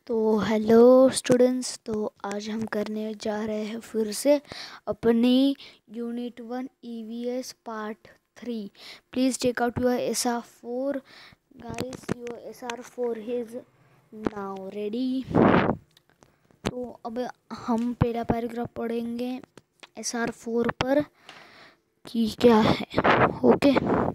तो hello students. तो आज हम करने जा रहे हैं फिर से अपनी unit 1 EVS part 3। Please take out your SR4 guys. Your SR4 is now ready. तो अब हम पहला पैराग्राफ पढ़ेंगे SR4 पर कि क्या है। ओके,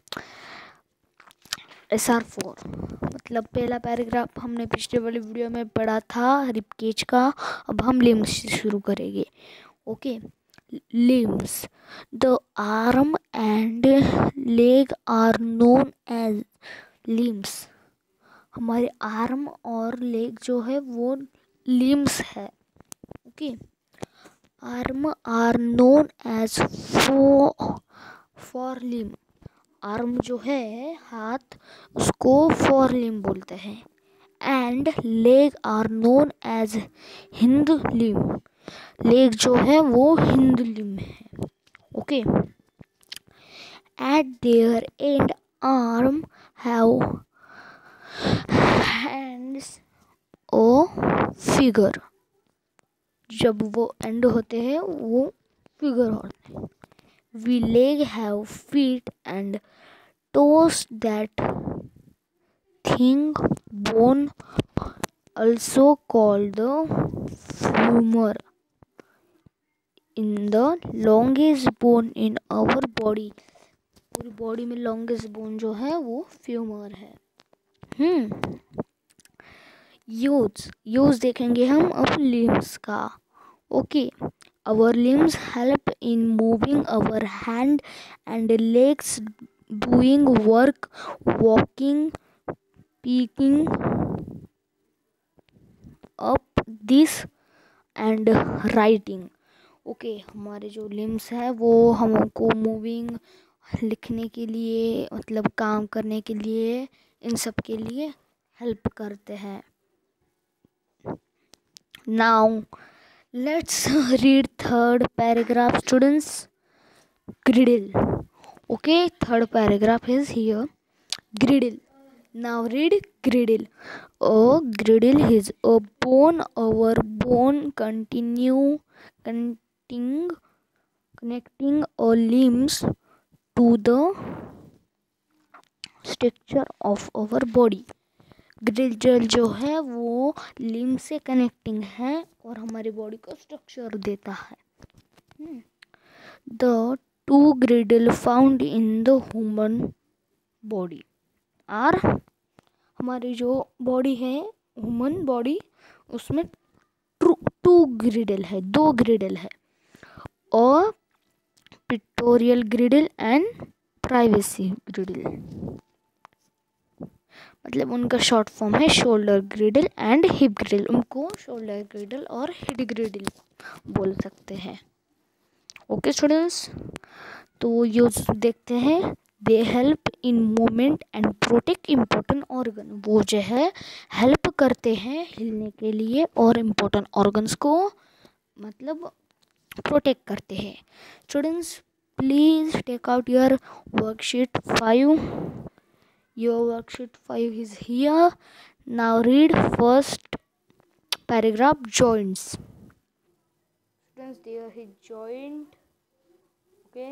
SR4 मतलब पहला पैराग्राफ हमने पिछले वाली वीडियो में पढ़ा था रिबकेज का। अब हम लिम्स से शुरू करेंगे। Okay, limbs. The arm and leg are known as limbs. हमारे आर्म और लेग जो है वो लिम्स है। Okay, arm are known as fore limb. Arm जो है हाथ, उसको फॉर लिम बोलते हैं। And leg are known as hind limb. Leg जो है वो हिंद लिम है। Okay, at their end arm have hands or figure. जब वो एंड होते हैं वो फिगर होते हैं। We leg have feet and toes that thing bone, also called the femur, in the longest bone in our body। पूरी body में longest bone जो है वो फ्यूमर है। यूज देखेंगे हम अब लिम्स का। Okay, our limbs help in moving our hand and legs, doing work, walking, picking up this and writing। Okay, हमारे जो लिम्स है वो हमको मूविंग, लिखने के लिए, मतलब काम करने के लिए, इन सब के लिए हेल्प करते हैं। Now let's read third paragraph, students. Griddle. Okay, third paragraph is here. Griddle. Now read griddle. A griddle is a bone or bone connecting a limbs to the structure of our body। Girdle जो है वो लिम से connecting है और हमारी body को structure देता है। The two girdle found in the human body are. हमारी जो बॉडी है ह्यूमन बॉडी, उसमें टू ग्रिडल है, दो ग्रिडल है। और pictorial girdle and privacy girdle, मतलब उनका शॉर्ट फॉर्म है shoulder girdle and hip girdle. उनको शोल्डर ग्रिडल और हिप ग्रिडल बोल सकते हैं। ओके स्टूडेंट्स, तो यूज देखते हैं। They help in movement and protect important organ. वो जो है हेल्प करते हैं हिलने के लिए और इम्पोर्टेंट ऑर्गन्स को मतलब प्रोटेक्ट करते हैं। Students, please take out your worksheet 5। Your worksheet 5 is here. Now read first paragraph, joints. Students, there is joint. Okay.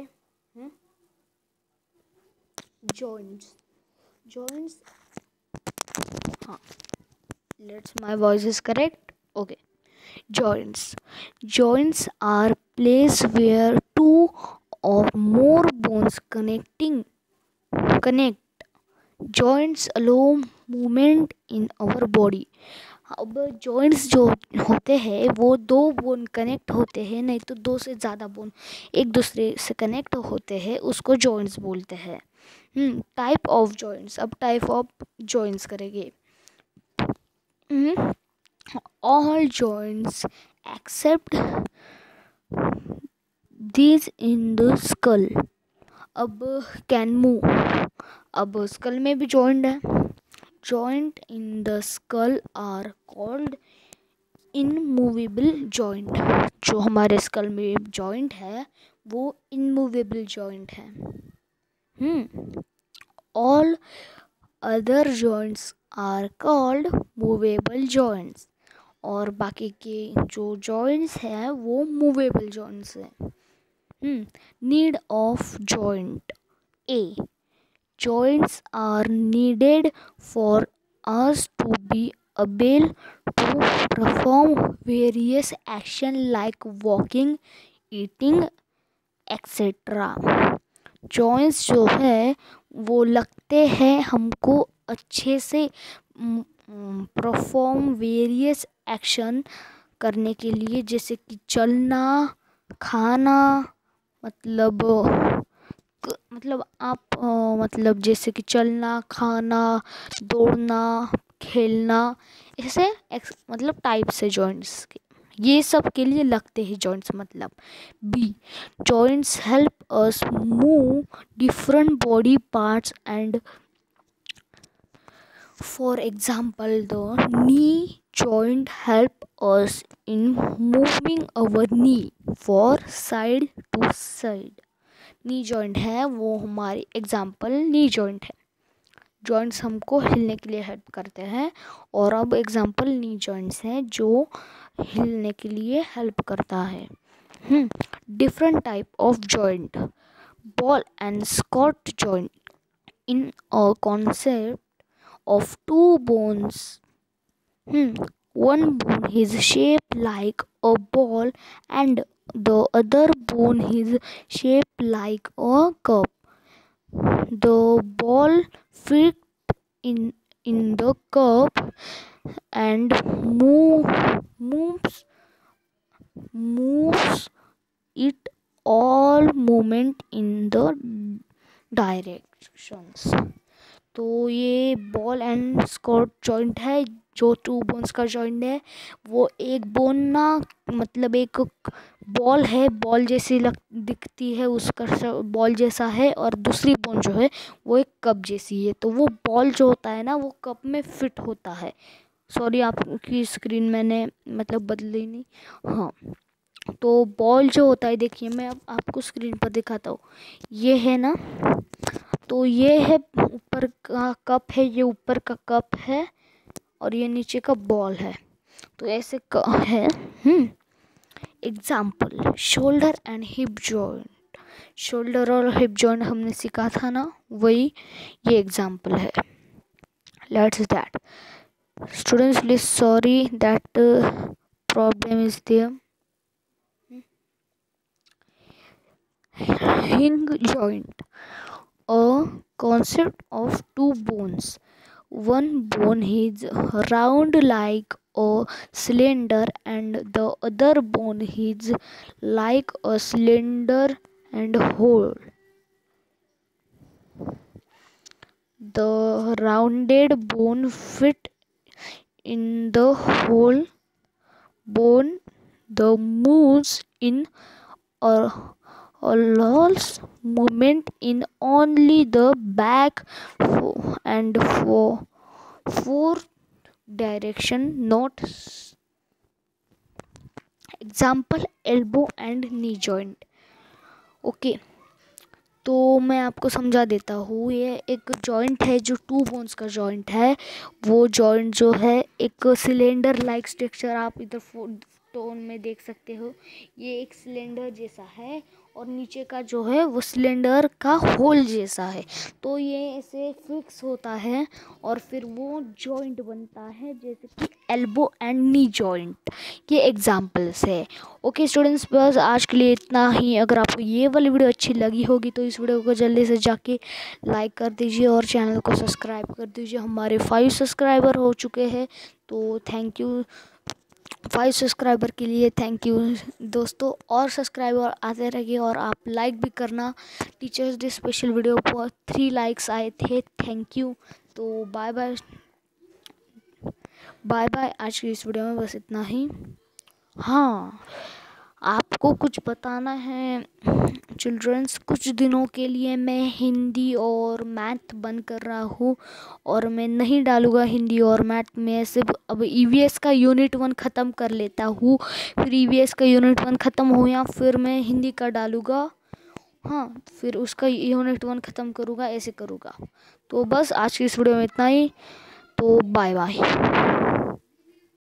Joints. My voice is correct. Okay. Joints are place where two or more bones connect। Joints allow movement in our body. अब joints जो होते हैं वो दो bone connect होते हैं, नहीं तो दो से ज़्यादा बोन एक दूसरे से कनेक्ट होते हैं, उसको जॉइंट्स बोलते हैं। Type of joints. अब टाइप ऑफ जॉइंट्स करेंगे। All joints except these in the skull. अब कैन मूव। अब स्कल में भी जॉइंट है। Joint in the skull are called immovable joint. जो हमारे स्कल में जॉइंट है वो इनमूवेबल जॉइंट है। All other joints are called movable joints. और बाकी के जो जॉइंट्स हैं वो मूवेबल जॉइंट्स हैं। Need of joint. A, joints are needed for us to be able to perform various actions like walking, eating, etc. joints जो है वो लगते हैं हमको अच्छे से परफॉर्म वेरियस एक्शन करने के लिए, जैसे कि चलना, खाना, मतलब आप मतलब जैसे कि चलना, खाना, दौड़ना, खेलना, ऐसे मतलब टाइप से जॉइंट्स के ये सब के लिए लगते हैं जॉइंट्स। मतलब B, joints help us move different body parts and for example the knee joint help us in moving our knee for side to side। Knee joint है वो हमारी एग्जाम्पल नी जॉइंट है। जॉइंट्स हमको हिलने के लिए help करते हैं, और अब एग्जाम्पल नी जॉइंट्स हैं जो हिलने के लिए हेल्प करता है। Different type of joint. Ball and socket joint in a concept of two bones. One bone is shaped like a ball and the other bone is shaped like a cup. The ball fits in the cup and moves it all movement in the directions। तो ये ball and socket joint है जो to bones का joint है। वो एक bone ना मतलब एक बॉल है, बॉल जैसी दिखती है, उसका बॉल जैसा है, और दूसरी बोन जो है वो एक कप जैसी है। तो वो बॉल जो होता है ना वो कप में फिट होता है। सॉरी, आपकी स्क्रीन मैंने मतलब बदली नहीं। हाँ, तो बॉल जो होता है, देखिए मैं अब आपको स्क्रीन पर दिखाता हूँ। ये है ना, तो ये है ऊपर का कप है, ये ऊपर का कप है और ये नीचे का बॉल है। तो ऐसे है। Example shoulder and hip joint. Shoulder और हिप जॉइंट हमने सीखा था ना, वही ये एग्जाम्पल है। Let's that students, please sorry that problem is there. Hinge joint, a concept of two bones. One bone is round like a cylinder and the other bone is like a cylinder and hole. The rounded bone fit in the whole bone. The moves in allows movement in only the back and forth direction, not example elbow and knee joint। Okay, तो मैं आपको समझा देता हूँ। ये एक joint है जो टू बोन्स का जॉइंट है। वो जॉइंट जो है एक सिलेंडर लाइक स्ट्रक्चर आप इधर टोन में देख सकते हो। ये एक सिलेंडर जैसा है और नीचे का जो है वो सिलेंडर का होल जैसा है। तो ये ऐसे फिक्स होता है और फिर वो जॉइंट बनता है, जैसे कि एल्बो एंड नी जॉइंट। ये एग्जाम्पल्स है। ओके स्टूडेंट्स, बस आज के लिए इतना ही। अगर आपको ये वाली वीडियो अच्छी लगी होगी तो इस वीडियो को जल्दी से जाके लाइक कर दीजिए और चैनल को सब्सक्राइब कर दीजिए। हमारे 5 सब्सक्राइबर हो चुके हैं, तो थैंक यू 5 सब्सक्राइबर के लिए। थैंक यू दोस्तों, और सब्सक्राइबर आते रहिए और आप लाइक भी करना। टीचर्स डे स्पेशल वीडियो पर 3 लाइक्स आए थे, थैंक यू। तो बाय बाय बाय बाय। आज की इस वीडियो में बस इतना ही। हाँ, आपको कुछ बताना है चिल्ड्रंस, कुछ दिनों के लिए मैं हिंदी और मैथ बंद कर रहा हूँ और मैं नहीं डालूँगा हिंदी और मैथ में। सिर्फ अब ईवीएस का यूनिट 1 ख़त्म कर लेता हूँ, फिर ईवीएस का यूनिट 1 ख़त्म हो या फिर मैं हिंदी का डालूँगा। हाँ, फिर उसका यूनिट 1 ख़त्म करूँगा, ऐसे करूँगा। तो बस आज की इस वीडियो में इतना ही। तो बाय बाय।